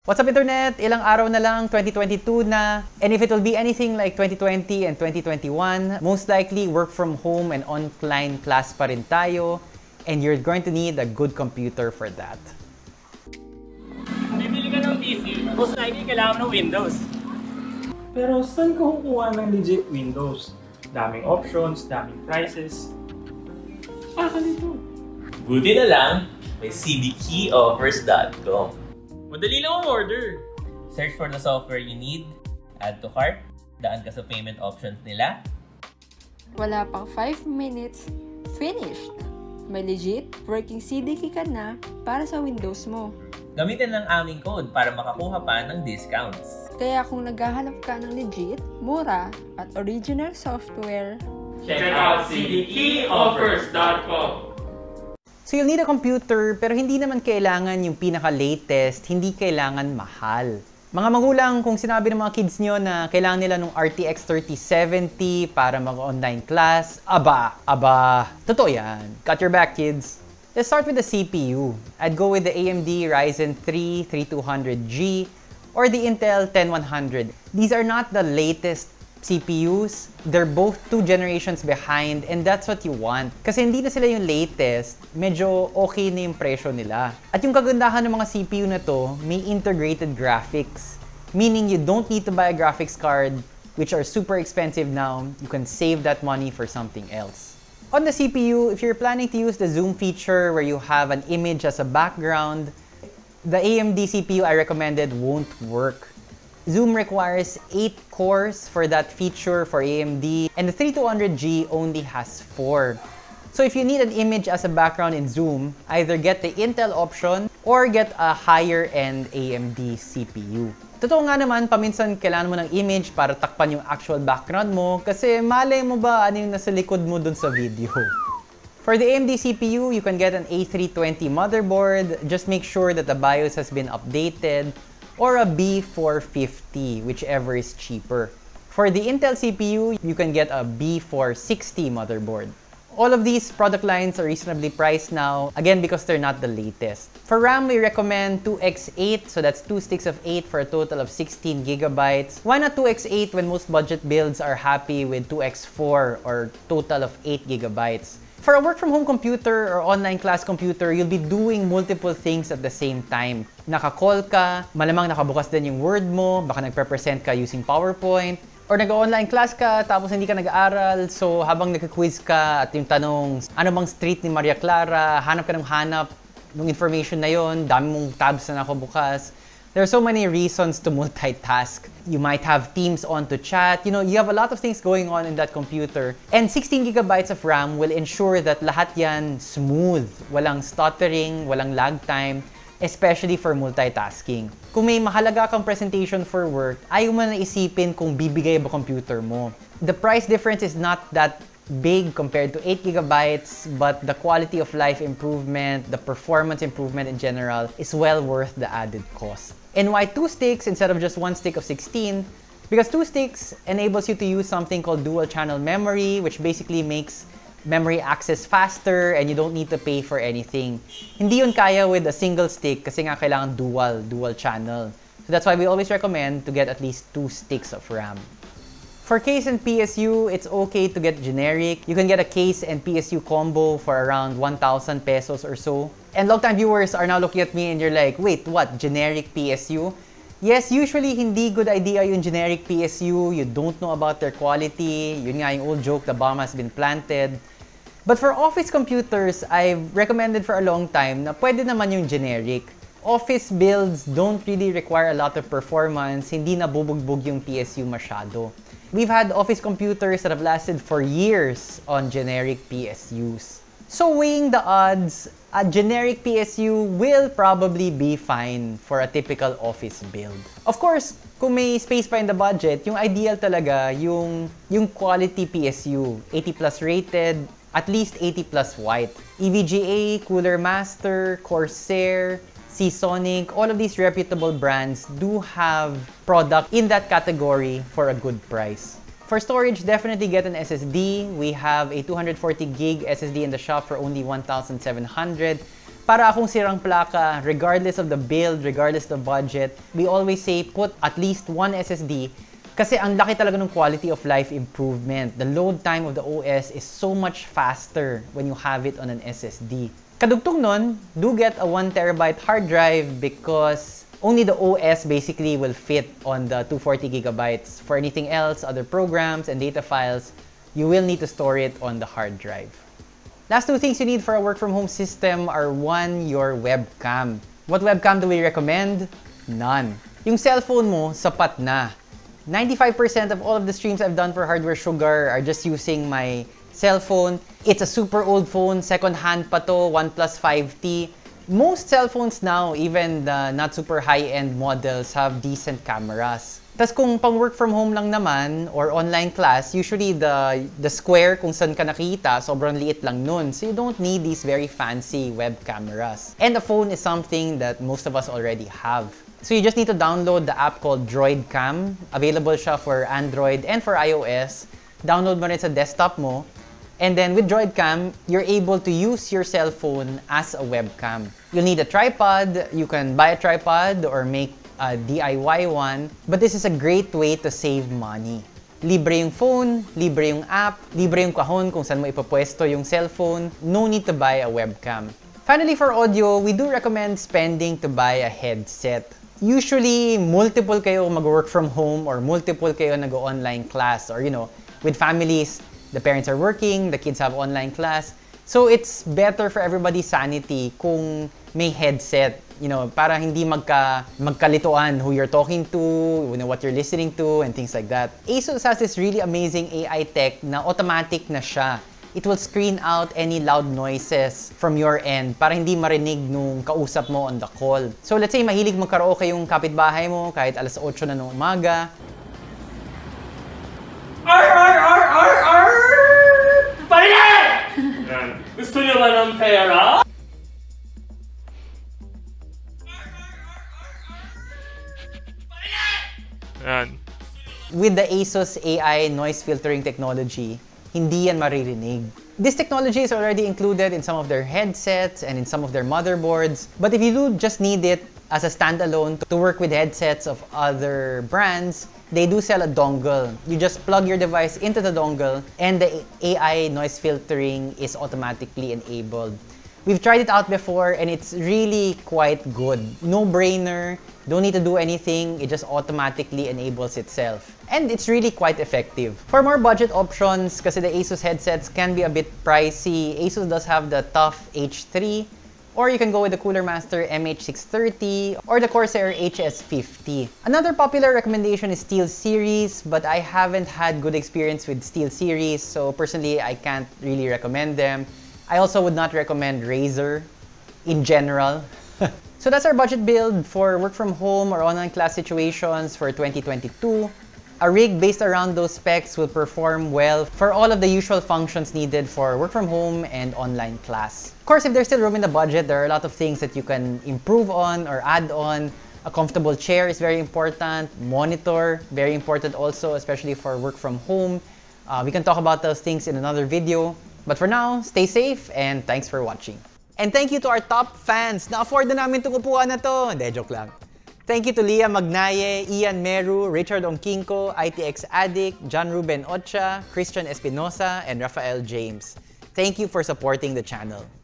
What's up, Internet? Ilang araw na lang, 2022 na. And if it will be anything like 2020 and 2021, most likely work from home and online class pa rin tayo. And you're going to need a good computer for that. Bibili ka ng PC, most likely kailangan ng Windows. Pero saan ka kukuha ng legit Windows? Daming options, daming prices. Baka nito. Buti na lang, may cdkeyoffers.com. Madali lang ang order. Search for the software you need, add to cart, daan ka sa payment options nila. Wala pang 5 minutes, finished! May legit working CDK ka na para sa Windows mo. Gamitin lang aming code para makakuha pa ng discounts. Kaya kung naghahanap ka ng legit, mura, at original software, Check out cdkeyoffers.com. So you'll need a computer, pero hindi naman kailangan yung pinaka-latest, hindi kailangan mahal. Mga magulang, kung sinabi ng mga kids nyo na kailangan nila ng RTX 3070 para mag-online class, totoo yan. Got your back, kids. Let's start with the CPU. I'd go with the AMD Ryzen 3 3200G or the Intel 10100. These are not the latest CPUs. They're both 2 generations behind, and that's what you want. Kasi hindi na sila yung latest, medyo okay na yung presyo nila. At yung kagandahan ng mga CPU na to, may integrated graphics. Meaning you don't need to buy a graphics card, which are super expensive now. You can save that money for something else. On the CPU, if you're planning to use the zoom feature where you have an image as a background, the AMD CPU I recommended won't work. Zoom requires 8 cores for that feature for AMD, and the 3200G only has 4. So if you need an image as a background in Zoom, either get the Intel option or get a higher-end AMD CPU. Totoo nga naman, paminsan kailangan mo ng image para takpan yung actual background mo kasi malay mo ba ano yung nasa likod mo dun sa video. For the AMD CPU, you can get an A320 motherboard. Just make sure that the BIOS has been updated, or a B450, whichever is cheaper. For the Intel CPU, you can get a B460 motherboard. All of these product lines are reasonably priced now, again because they're not the latest. For RAM, we recommend 2x8, so that's 2 sticks of 8 for a total of 16 gigabytes. Why not 2x8 when most budget builds are happy with 2x4 or total of 8 gigabytes? For a work-from-home computer or online class computer, you'll be doing multiple things at the same time. Naka-call ka, malamang nakabukas din yung Word mo, baka nagpe-present ka using PowerPoint, or nag-online class ka tapos hindi ka nag-aaral, so habang nag-quiz ka at yung tanong, ano bang street ni Maria Clara, hanap ka ng hanap ng information na yon, dami mong tabs na nakabukas. There are so many reasons to multitask. You might have Teams on to chat. You know, you have a lot of things going on in that computer. And 16 gigabytes of RAM will ensure that lahat yan smooth. Walang stuttering, walang lag time, especially for multitasking. Kung may mahalaga kang presentation for work, ayaw mo na isipin kung bibigay ba computer mo. The price difference is not that big compared to 8 gigabytes, but the quality of life improvement, the performance improvement in general is well worth the added cost. And why 2 sticks instead of just 1 stick of 16? Because 2 sticks enables you to use something called dual channel memory, which basically makes memory access faster and you don't need to pay for anything. Hindi yun kaya with a single stick kasi nga kailangan dual channel. So that's why we always recommend to get at least 2 sticks of RAM. For case and PSU, it's okay to get generic. You can get a case and PSU combo for around 1,000 pesos or so. And long-time viewers are now looking at me and you're like, wait, what? Generic PSU? Yes, usually hindi good idea yung generic PSU. You don't know about their quality. Yun nga yung old joke, the bomb has been planted. But for office computers, I've recommended for a long time na pwede naman yung generic. Office builds don't really require a lot of performance. Hindi na bubugbog yung PSU masyado. We've had office computers that have lasted for years on generic PSUs. So weighing the odds, a generic PSU will probably be fine for a typical office build. Of course, kung may space pa in the budget, yung ideal talaga yung quality PSU, 80 plus rated, at least 80 plus white. EVGA, Cooler Master, Corsair, Seasonic, all of these reputable brands do have product in that category for a good price. For storage, definitely get an SSD. We have a 240 gig SSD in the shop for only 1,700. Para akong sirang plaka, regardless of the build, regardless of the budget, we always say put at least one SSD kasi ang laki talaga ng quality of life improvement. The load time of the OS is so much faster when you have it on an SSD. Kadugtong nun, do get a 1TB hard drive because only the OS basically will fit on the 240GB. For anything else, other programs and data files, you will need to store it on the hard drive. Last two things you need for a work-from-home system are one, your webcam. What webcam do we recommend? None. Yung cellphone mo, sapat na. 95% of all of the streams I've done for Hardware Sugar are just using my cellphone. It's a super old phone, second-hand pa to, OnePlus 5T. Most cellphones now, even the not super high-end models, have decent cameras. Tapos kung pang work from home lang naman or online class, usually the square kung saan ka nakita, sobrang liit lang nun. So you don't need these very fancy web cameras. And a phone is something that most of us already have. So you just need to download the app called DroidCam. Available siya for Android and for iOS. Download mo rin sa desktop mo. And then with DroidCam, you're able to use your cell phone as a webcam. You'll need a tripod. You can buy a tripod or make a DIY one, but this is a great way to save money. Libre yung phone, libre yung app, libre yung kahon kung saan mo ipapwesto yung cellphone. No need to buy a webcam. Finally, for audio, we do recommend spending to buy a headset. Usually, multiple kayo mag-work from home or multiple kayo nag-online class or, with families, the parents are working, the kids have online class. So it's better for everybody's sanity kung may headset, para hindi magkalituan who you're talking to, what you're listening to, and things like that. ASUS has this really amazing AI tech na automatic na siya. It will screen out any loud noises from your end para hindi marinig nung kausap mo on the call. So let's say mahilig magkaraoke yung kapitbahay mo kahit alas 8 na ng umaga. Parinig! Gusto niyo ba ng pera? With the ASUS AI noise filtering technology, hindi yan maririnig. This technology is already included in some of their headsets and in some of their motherboards. But if you do just need it as a standalone to work with headsets of other brands, they do sell a dongle. You just plug your device into the dongle and the AI noise filtering is automatically enabled. We've tried it out before and it's really quite good. No-brainer, don't need to do anything, it just automatically enables itself. And it's really quite effective. For more budget options, kasi the ASUS headsets can be a bit pricey, ASUS does have the TUF H3, or you can go with the Cooler Master MH630 or the Corsair HS50. Another popular recommendation is SteelSeries, but I haven't had good experience with SteelSeries, so personally I can't really recommend them. I also would not recommend Razer in general. So that's our budget build for work from home or online class situations for 2022. A rig based around those specs will perform well for all of the usual functions needed for work from home and online class. Of course, if there's still room in the budget, there are a lot of things that you can improve on or add on. A comfortable chair is very important. Monitor, very important also, especially for work from home. We can talk about those things in another video. But for now, stay safe and thanks for watching. And thank you to our top fans. Na-afford na namin itong upuan na to. Hindi, joke lang. Thank you to Leah Magnaye, Ian Meru, Richard Ongkinko, ITX Addict, John Ruben Ocha, Christian Espinosa, and Rafael James. Thank you for supporting the channel.